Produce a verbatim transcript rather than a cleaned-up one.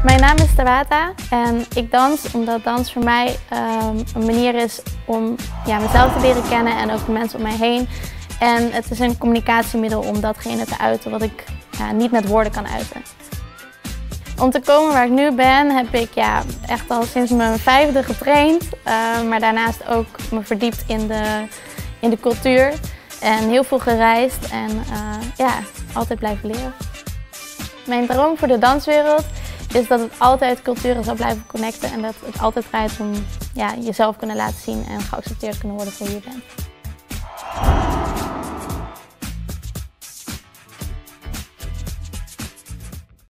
Mijn naam is Tabata en ik dans omdat dans voor mij um, een manier is om ja, mezelf te leren kennen en ook de mensen om mij heen. En het is een communicatiemiddel om datgene te uiten wat ik ja, niet met woorden kan uiten. Om te komen waar ik nu ben heb ik ja, echt al sinds mijn vijfde getraind, uh, maar daarnaast ook me verdiept in de, in de cultuur en heel veel gereisd en uh, ja, altijd blijven leren. Mijn droom voor de danswereld is dat het altijd culturen zal blijven connecten en dat het altijd draait om ja, jezelf kunnen laten zien en geaccepteerd kunnen worden voor wie je bent.